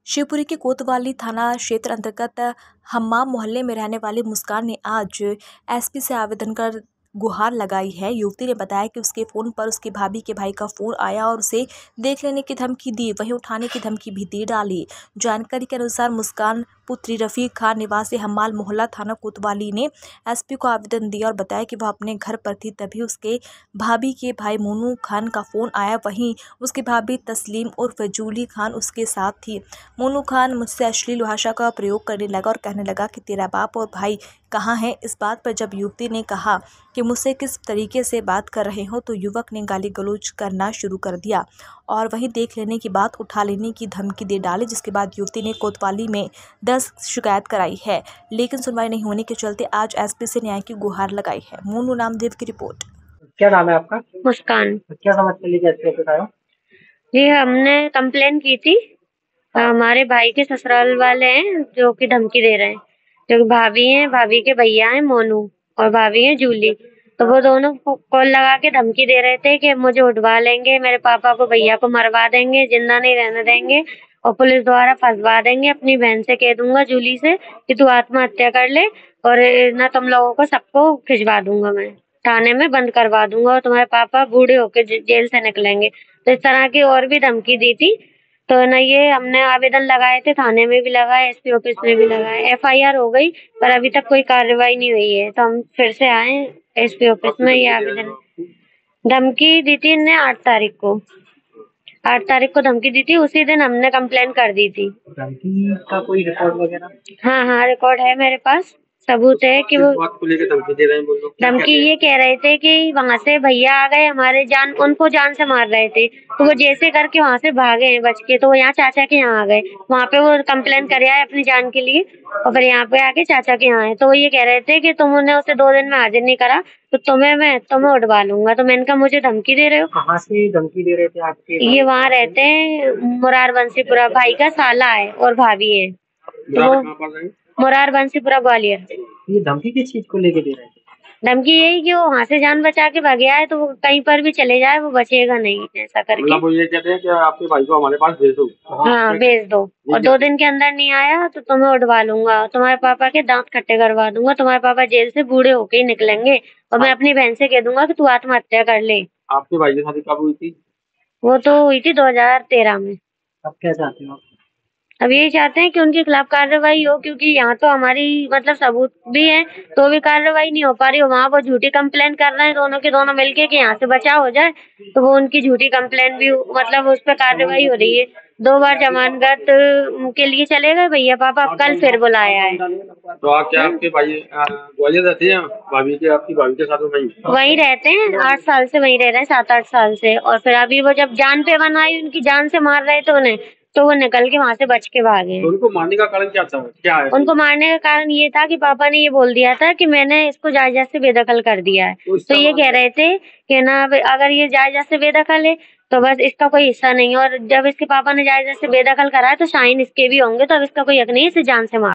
शिवपुरी के कोतवाली थाना क्षेत्र अंतर्गत हम्माम मोहल्ले में रहने वाली मुस्कान ने आज एसपी से आवेदन कर गुहार लगाई है। युवती ने बताया कि उसके फ़ोन पर उसकी भाभी के भाई का फ़ोन आया और उसे देख लेने की धमकी दी, वहीं उठाने की धमकी भी दे डाली। जानकारी के अनुसार मुस्कान पुत्री रफ़ीक खान निवासी हम्माम मोहल्ला थाना कोतवाली ने एसपी को आवेदन दिया और बताया कि वह अपने घर पर थी, तभी उसके भाभी के भाई मोनू खान का फ़ोन आया। वहीं उसकी भाभी तस्लीम उर्फ जूली खान उसके साथ थी। मोनू खान मुझसे अश्लील भाषा का प्रयोग करने लगा और कहने लगा कि तेरा बाप और भाई कहाँ हैं। इस बात पर जब युवती ने कहा कि मुझसे किस तरीके से बात कर रहे हो, तो युवक ने गाली गलौज करना शुरू कर दिया और वहीं देख लेने की बात, उठा लेने की धमकी दे डाली। जिसके बाद युवती ने कोतवाली में 10 शिकायत कराई है, लेकिन सुनवाई नहीं होने के चलते आज एसपी से न्याय की गुहार लगाई है। मोनू नामदेव की रिपोर्ट। क्या नाम है आपका? मुस्कान। क्या समझ लीजिए बताओ। जी, हमने कंप्लेन की थी। हमारे भाई के ससुराल वाले हैं जो कि धमकी दे रहे हैं। जो भाभी हैं, भाभी के भैया हैं मोनू और भाभी हैं जूली। तो वो दोनों कॉल लगा के धमकी दे रहे थे कि मुझे उठवा लेंगे, मेरे पापा को भैया को मरवा देंगे, जिंदा नहीं रहने देंगे और पुलिस द्वारा फंसवा देंगे। अपनी बहन से कह दूंगा जूली से कि तू आत्महत्या कर ले और ना तुम लोगों को सबको खिंचवा दूंगा, मैं थाने में बंद करवा दूंगा और तुम्हारे पापा बूढ़े होकर जेल से निकलेंगे। तो इस तरह की और भी धमकी दी थी। तो ना ये हमने आवेदन लगाए थे, थाने में भी लगाए, एसपी ऑफिस में भी लगाए, एफआईआर हो गई पर अभी तक कोई कार्रवाई नहीं हुई है। तो हम फिर से आए एसपी ऑफिस में। ये आवेदन धमकी दी थी इनने 8 तारीख को। 8 तारीख को धमकी दी थी, उसी दिन हमने कंप्लेन कर दी थी। धमकी का कोई रिकॉर्ड वगैरह? हाँ, रिकॉर्ड है मेरे पास, सबूत है कि वो बात को लेकर धमकी दे रहे हैं। बोलो। धमकी ये कह रहे थे कि वहाँ से भैया आ गए हमारे, उनको जान से मार रहे थे, तो वो जैसे करके वहाँ से भागे हैं बच के। तो वो यहाँ चाचा के यहाँ आ गए, वहाँ पे वो कंप्लेन कर आए अपनी जान के लिए और फिर यहाँ पे आके चाचा के यहाँ आए। तो वो ये कह रहे थे कि तुमने उसे 2 दिन में हाजिर नहीं करा तो तुम्हें उठवा लूंगा। तो मैंने कहा मुझे धमकी दे रहे हो? कहाँ से धमकी दे रहे थे आपके? ये वहाँ रहते हैं मुरार बंसीपुरा, भाई का साला है और भाभी है। तो वो मुरार बंसीपुरा ग्वालियर। ये धमकी किस चीज को लेके दे रहे थे? धमकी यही कि वो वहाँ से जान बचा के भाग गया है, तो वो कहीं पर भी चले जाए वो बचेगा नहीं, ऐसा करके। मतलब वो ये कहते हैं कि आपके भाई को हमारे पास भेज दो। हाँ, भेज दो और 2 दिन के अंदर नहीं आया तो तुम्हें उठवा लूंगा, तुम्हारे पापा के दांत खट्टे करवा दूंगा, तुम्हारे पापा जेल से बूढ़े होके ही निकलेंगे और मैं अपनी बहन से कह दूंगा कि तू आत्महत्या कर ले। आपके भाई की शादी कब हुई थी? वो तो हुई थी 2013 में। अब क्या चाहते हो? अब यही चाहते हैं कि उनके खिलाफ कार्रवाई हो, क्योंकि यहाँ तो हमारी मतलब सबूत भी है तो भी कार्रवाई नहीं हो पा रही। वहाँ वो झूठी कंप्लेन कर रहे हैं दोनों के दोनों मिलके कि यहाँ से बचाव हो जाए, तो वो उनकी झूठी कंप्लेन भी मतलब उस पर कार्रवाई हो रही है। 2 बार जमानत के लिए चले गए भैया पापा, अब कल फिर बुलाया है। तो आप क्या आपके भाई ग्वालियर रहते हैं? भाभी के आपकी भाभी के साथ वहीं रहते हैं, 8 साल से वहीं रह रहे हैं, 7-8 साल से। और फिर अभी वो जब जान पे बनाई, उनकी जान से मार रहे थे उन्हें, तो वो निकल के वहाँ से बच के भागे। तो उनको मारने का कारण क्या है? उनको मारने का कारण ये था कि पापा ने ये बोल दिया था कि मैंने इसको जायदाद से बेदखल कर दिया है। तो ये कह रहे थे कि ना अगर ये जायदाद से बेदखल है तो बस इसका कोई हिस्सा नहीं है, और जब इसके पापा ने जायदाद से बेदखल करा है तो साइन इसके भी होंगे, तो अब इसका कोई हक नहीं है, इसे जान से मार।